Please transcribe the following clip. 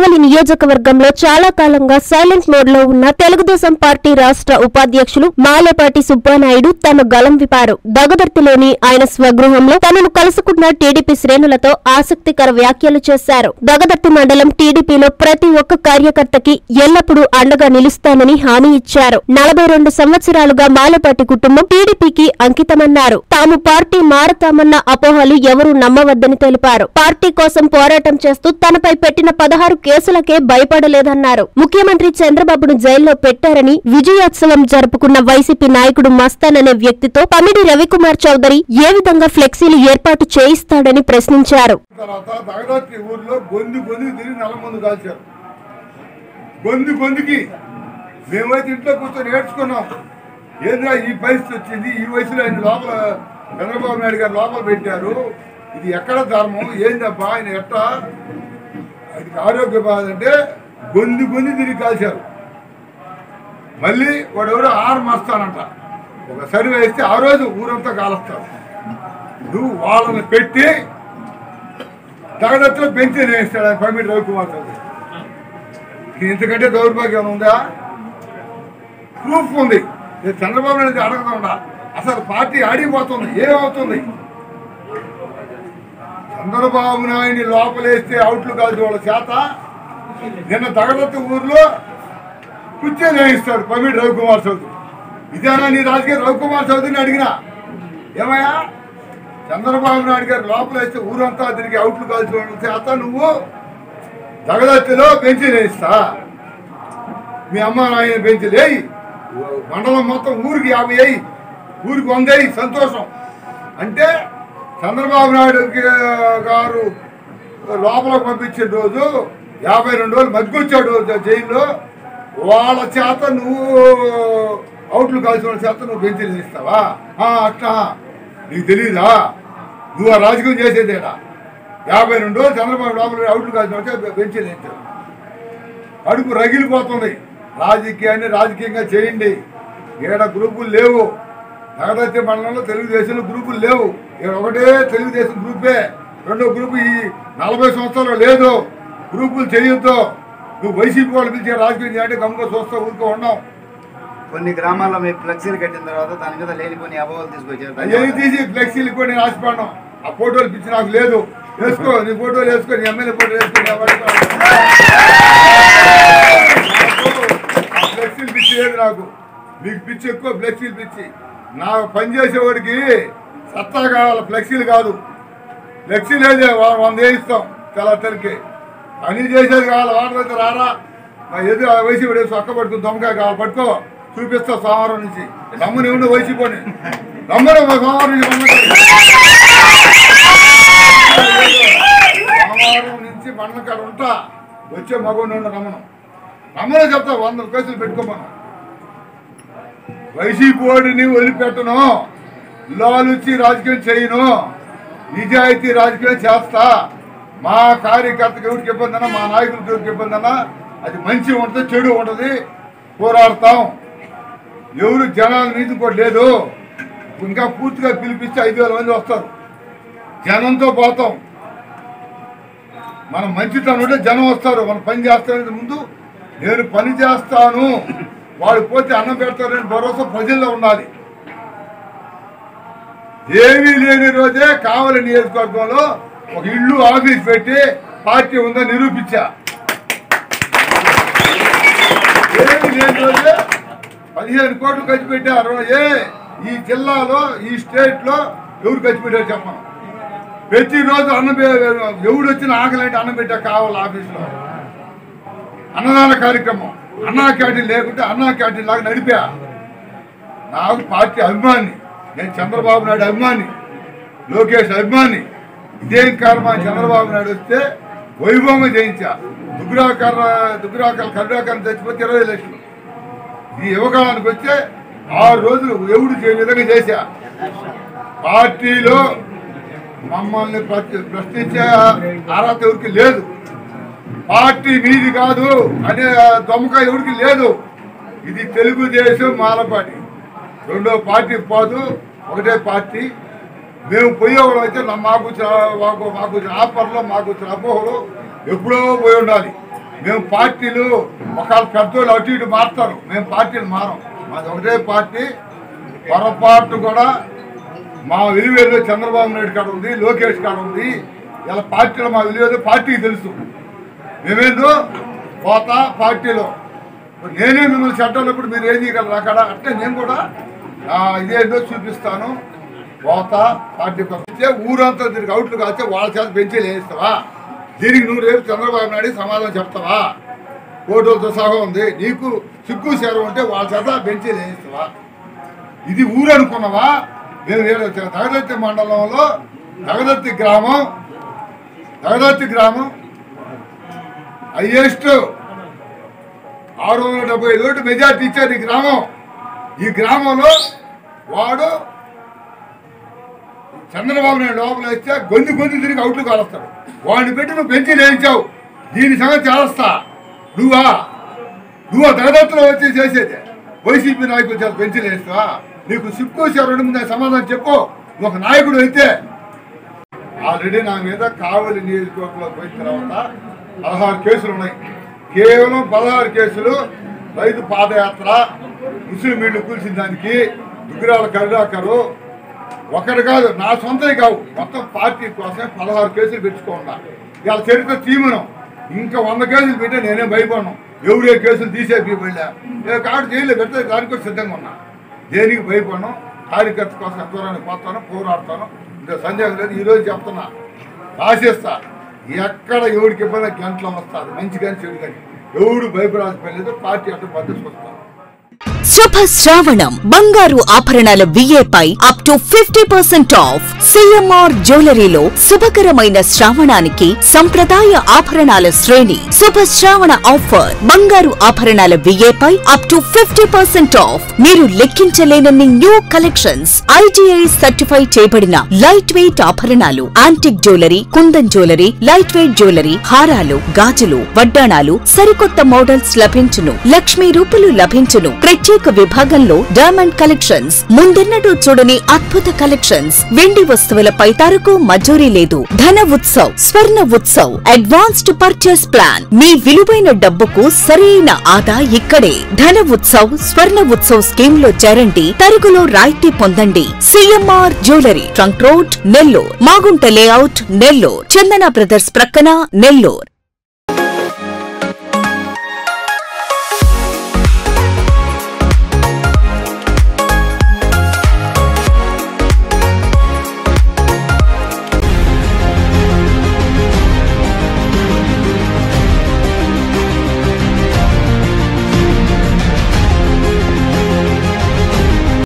తెనాలి నియోజకవర్గంలో చాలా కాలంగా సైలెంట్ మోడ్ లో ఉన్న తెలుగుదేశం పార్టీ రాష్ట్ర ఉపాధ్యక్షులు మాలేపాటి సుబ్బానాయుడు తన గలం విపారు. దగదర్తిలోని ఆయన స్వగృహంలో తనను కలుసుకున్న టీడీపీ శ్రేణులతో ఆసక్తికర వ్యాఖ్యలు చేశారు. దగదర్తి మండలం టీడీపీలో ప్రతి ఒక్క కార్యకర్తకి ఎల్లప్పుడూ అండగా నిలుస్తానని హామీ ఇచ్చారు. 42 సంవత్సరాలుగా మాలేపాటి కుటుంబం టీడీపీకి అంకితమన్నారు. తాము పార్టీ మారతామన్న అపోహలు ఎవరూ నమ్మవద్దని తెలిపారు. పార్టీ కోసం పోరాటం చేస్తూ తనపై పెట్టిన 16 కేసులకే భయపడలేదన్నారు. ముఖ్యమంత్రి చంద్రబాబును జైల్లో పెట్టారని విజయోత్సవం జరుపుకున్న వైసీపీ నాయకుడు మస్తాన్ అనే వ్యక్తితో పమిడి రవికుమార్ చౌదరి ఏ విధంగా ఫ్లెక్సీలు ఏర్పాటు చేయిస్తాడని ప్రశ్నించారు. మేమైతే ఇంట్లో కూర్చొని నేర్చుకున్నాం. ఏదైనా ఈ పరిస్థితి వచ్చింది, ఈ వయసులో ఆయన లోపల చంద్రబాబు నాయుడు గారు లోపల పెట్టారు, ఇది ఎక్కడ ధర్మం, ఏందబ్బా ఆయన ఎట్టా ఆయనకి ఆరోగ్య బాధ అంటే గొంతు తిరిగి కాల్చారు. మళ్ళీ వాడెవరో మస్తానంట ఒక సర్వే వేస్తే ఆ రోజు ఊరంతా కాలుస్తారు. నువ్వు వాళ్ళని పెట్టి తగదత్తులో పెంచి వేస్తాడు ఆయన పమిడి రవికుమార్ చౌదరి. ఇంతకంటే దౌర్భాగ్యం ఉందా? ప్రూఫ్ ఉంది. చంద్రబాబు నాయుడు అడగకుండా అసలు పార్టీ ఆడిపోతుంది. ఏమవుతుంది? చంద్రబాబు నాయుడిని లోపలేస్తే అవుట్లు కాల్చి వాళ్ళ చేత నిన్న దగదత్త ఊర్లో కుర్చీలు వేయిస్తాడు పమిడి రవికుమార్ చౌదరి. ఇదేనా నీ రాజకీయ? రవికుమార్ చౌదరిని అడిగినా ఏమయ్యా చంద్రబాబు నాయుడు గారు లోపలేస్తే ఊరంతా తిరిగి అవుట్లు కాల్చి వాళ్ళ చేత నువ్వు దగదత్తిలో బెంచీలు వేయిస్తా, మీ అమ్మ నాయన బెంచీలు వేయి, మండలం మొత్తం ఊరికి 50 వేయి, ఊరికి 100 వేయి, సంతోషం అంటే చంద్రబాబు నాయుడు గారు లోపలికి పంపించిన రోజు 52 రోజులు మధ్యకొచ్చాడు జైల్లో. వాళ్ళ చేత నువ్వు అవుట్లు కాల్సిన వాళ్ళ చేత నువ్వు బెంచీలు ఇస్తావా? అట్లా నీకు తెలీదా? నువ్వు ఆ రాజకీయం చేసేదేడా? 52 రోజులు చంద్రబాబు లోపల అవుట్లు కాల్చిన వాళ్ళ బెంచీలు ఇస్తావు. అడుగు రగిలిపోతుంది. రాజకీయాన్ని రాజకీయంగా చేయండి. ఏడ గ్రూపులు లేవు. దగదత్తి మండలంలో తెలుగుదేశంలో గ్రూపులు లేవు. ఒకటే తెలుగుదేశం గ్రూపే. రెండో గ్రూపు ఈ 40 సంవత్సరాలు లేదు. గ్రూపులు చేయొద్దు. నువ్వు వైసీపీ వాళ్ళు పిలిచే రాజకీయం చేయంటే గమ్ముగా చూస్తా ఊరుకో ఉన్నాం. కొన్ని గ్రామాల్లో మీరు ఫ్లెక్సీలు కట్టిన తర్వాత దాని మీద లేనిపోని అభావాలు తీసుకొచ్చారు. ఏమి తీసి ఫ్లెక్సీలు కూడా నేను ఆశపడ్డాం. ఆ ఫోటోలు పిచ్చి నాకు లేదు. వేసుకో, నీ ఫోటోలు వేసుకో, నీ ఎమ్మెల్యే ఫోటో వేసుకుని ఫ్లెక్సీలు పిచ్చి లేదు నాకు. మీకు పిచ్చి ఎక్కువ, ఫ్లెక్సీలు పిచ్చి. నా పనిచేసేవాడికి సత్తా కావాలి, ఫ్లెక్సీలు కాదు. ఫ్లెక్సీలు అయితే 100 వేయిస్తాం తెల్లకి. పని చేసేది కావాలి. వాటర్ అయితే రారా ఏదో వైసీపీ ఒక్క పట్టుకుని దొమ్మకాయ కావాలి, పట్టుకో, చూపిస్తా సోమవారం నుంచి. దమ్ముని ఉండి వైసీపోని దమ్మున సోమవారం నుంచి సోమవారం నుంచి మండలం కాడ ఉంటా. వచ్చే మగవాడిని ఉండ రమ్మను చెప్తా. 100 కేసులు పెట్టుకోమను. వైసీపీ వాడిని వదిలిపెట్టను. లాలుచి రాజకీయం చేయను. నిజాయితీ రాజకీయం చేస్తా. మా కార్యకర్తకి ఎవరికి ఇబ్బంది అన్నా, మా నాయకులకి ఎవరికి ఇబ్బంది అన్నా, అది మంచి ఉంటుంది, చెడు ఉంటుంది, పోరాడతాం. ఎవరు జనాల మీద కూడా లేదు. ఇంకా పూర్తిగా పిలిపిస్తే 5,000 మంది వస్తారు. జనంతో పోతాం. మనం మంచితనం ఉంటే జనం వస్తారు. మనం పని చేస్తానంటే ముందు నేను పని చేస్తాను, వాడు పోతే అన్నం పెడతారని భరోసా ప్రజల్లో ఉండాలి. ఏమీ లేని రోజే కావలి నియోజకవర్గంలో ఒక ఇల్లు ఆఫీస్ పెట్టి పార్టీ ఉందని నిరూపించా. ఏమీ లేని రోజే 15 కోట్లు ఖర్చు పెట్టారు. ఈ జిల్లాలో ఈ స్టేట్లో ఎవరు ఖర్చు పెట్టారు చెప్పను. ప్రతిరోజు అన్నం ఎవడు వచ్చిన ఆకలి అంటే అన్నం పెట్టా కావాలి ఆఫీసులో. అన్నదాన కార్యక్రమం, అన్నా క్యాంటీన్ లేకుంటే అన్నా క్యాంటీన్ లాగా నడిపా. నాకు పార్టీ అభిమాని. నేను చంద్రబాబు నాయుడు అభిమాని, లోకేష్ అభిమాని. ఇదేం కారణం? చంద్రబాబు నాయుడు వస్తే వైభవంగా చేయించా. దుగ్గురాకర్ కరుణాకరణ చచ్చిపోతే 20 లక్షలు. ఈ యువకాలానికి వస్తే 6 రోజులు ఎవడు చేయని విధంగా చేశా. పార్టీలో మమ్మల్ని ప్రశ్నించే అర్హత ఎవరికి లేదు. పార్టీ మీది కాదు అనే దొమ్మక ఎవరికి లేదు. ఇది తెలుగుదేశం మాలపాటి. రెండో పార్టీ పోదు, ఒకటే పార్టీ. మేము పోయేవాళ్ళం అయితే మాకు వచ్చిన ఆఫర్లో మాకు వచ్చిన అపోహలు ఎప్పుడో పోయి ఉండాలి. మేము పార్టీలు ఒకవేళ పెద్దోళ్ళు అటు ఇటు మారుతారు, మేము పార్టీలు మారం. మాది ఒకటే పార్టీ. పొరపాటు కూడా మా విలువేదో చంద్రబాబు నాయుడు కాడ ఉంది, లోకేష్ కాడ ఉంది. ఇలా పార్టీలో మా విలువేదో పార్టీకి తెలుసు. మేమేందో పోతా పార్టీలో. నేనే మిమ్మల్ని చెడ్డప్పుడు మీరు ఏం చేయగలరు అక్కడ అంటే నేను కూడా ఇదేందో చూపిస్తాను. పోతా పార్టీ పంపిస్తే ఊరంతా దీనికి అవుట్లు కాస్తే వాళ్ళ చేత బెంచీలు వేయిస్తావా? దీనికి నువ్వు రేపు చంద్రబాబు నాయుడు సమాధానం చెప్తావా? ఫోటోలతో సహా ఉంది. నీకు సిగ్గు శరం ఉంటే వాళ్ళ చేత బెంచీలు వేయిస్తావా? ఇది ఊరు అనుకున్నావా? మేము దగదత్తి మండలంలో దగదత్తి గ్రామం హైయెస్ట్ 675 ఓట్లు మెజార్టీ ఇచ్చారు ఈ గ్రామం. ఈ గ్రామంలో వాడు చంద్రబాబు నాయుడు లోపల వచ్చా గొంతు తిరిగి అవుట్లు కాలుస్తాడు. వాడిని పెట్టి నువ్వు బెంచీలు వేయించావు. దీని సంగతి చేస్తా. నువ్వా దగదత్తులో వచ్చి చేసేది వైసీపీ నాయకులు చేత బెంచీలు వేస్తావా? నీకు సిక్కు రెండు ముందు సమాధానం చెప్పు. ఒక నాయకుడు అయితే ఆల్రెడీ నా మీద కావలి నియోజకవర్గంలో పోయిన తర్వాత 16 కేసులు ఉన్నాయి. కేవలం 16 కేసులు రైతు పాదయాత్ర, ముస్లిం ఇళ్ళు కూల్చిన దానికి, దుగ్గిరాల కరుణాకరు ఒకటి కాదు, నా సొంతవి కావు, మొత్తం పార్టీ కోసమే 16 కేసులు పెట్టుకోకుండా ఇవాళ చరిత్ర తీమనం. ఇంకా 100 కేసులు పెట్టే నేనే భయపడను. ఎవరే కేసులు తీసేసి వెళ్ళా కాబట్టి జైల్లో పెడితే దానికోసం సిద్ధంగా ఉన్నా. దేనికి భయపడను. కార్యకర్త కోసం ఎంతవరకు పోతాను, పోరాడతాను. ఇంకా సందేహం లేదు. ఈరోజు చెప్తున్నా, రాసేస్తా. ఎక్కడ ఎవరికి ఇబ్బంది గంటలో వస్తారు, మంచి కానీ చెడు కానీ ఎవడు భయపడాల్సిన పని లేదు. పార్టీ అంటే పద్ధతి వస్తాను. శుభ శ్రావణం బంగారు ఆభరణాల విఏపై అప్ టు 50% ఆఫ్. సిఎంఆర్ జ్యువెలరీలో శుభకరమైన శ్రావణానికి సంప్రదాయ ఆభరణాల శ్రేణి. శుభ శ్రావణ ఆఫర్ బంగారు ఆభరణాల విఏపై అప్ టు 50% ఆఫ్. మీరు లెక్కించలేనన్ని న్యూ కలెక్షన్స్, IGI సర్టిఫై చేయబడిన లైట్ వెయిట్ ఆభరణాలు, antique jewellery, kundan jewellery, light weight jewellery, హారాలు, గాజులు, వడ్డాణాలు, సరికొత్త మోడల్స్ లభించును. లక్ష్మీ రూపులు లభించును. ప్రత్యేక విభాగంలో డైమండ్ కలెక్షన్స్, ముందెన్నడూ చూడని అద్భుత కలెక్షన్స్. వెండి వస్తువులపై తరకు మజూరీ లేదు. Dhana Utsav, Swarna Utsav, advanced purchase plan. మీ విలువైన డబ్బుకు సరైన ఆదా ఇక్కడే. ధన ఉత్సవ్, స్వర్ణ ఉత్సవ్ స్కీమ్ లో చేరండి. తరుగులో రాయితీ పొందండి. CMR jewellery, trunk road, Nellore. Magunta layout, Nellore. Chandana brothers ప్రక్కన, నెల్లూరు.